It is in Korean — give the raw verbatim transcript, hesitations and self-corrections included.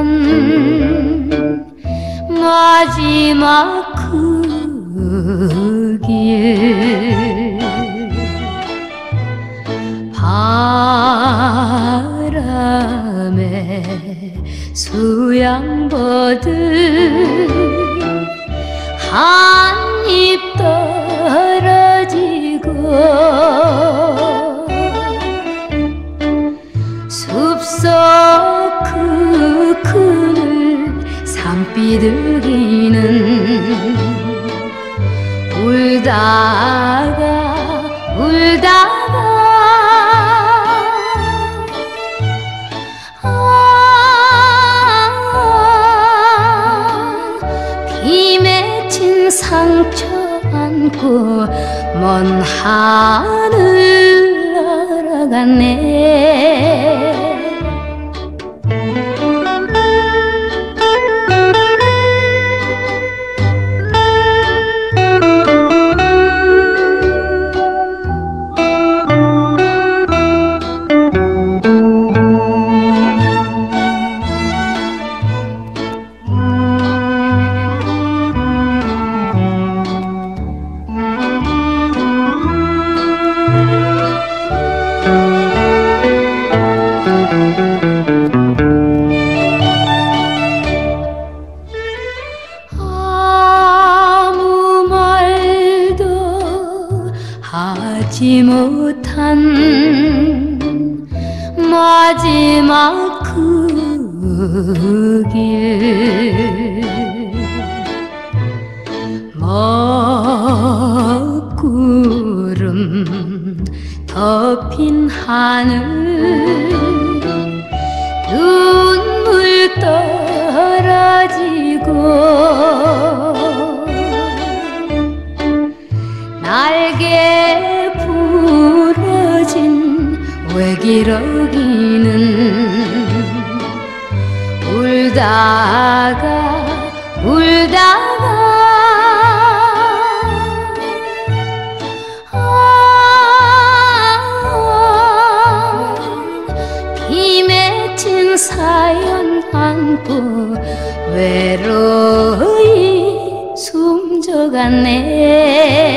못한 마지막 그 길 바람에 수양버들 한입 떨어지고 숲속 그 그늘 산비둘기는 울다가 울다가 아, 비 맺힌 상처 안고 먼 하늘 날아갔네. 아무 말도 하지 못한 마지막 그 길 먹구름 덮인 하늘 눈물 떨어지고 날개 부러진 외기러기는 울다가 울다가 아, 비 맺힌 사연 안고 외로이 숨져갔네.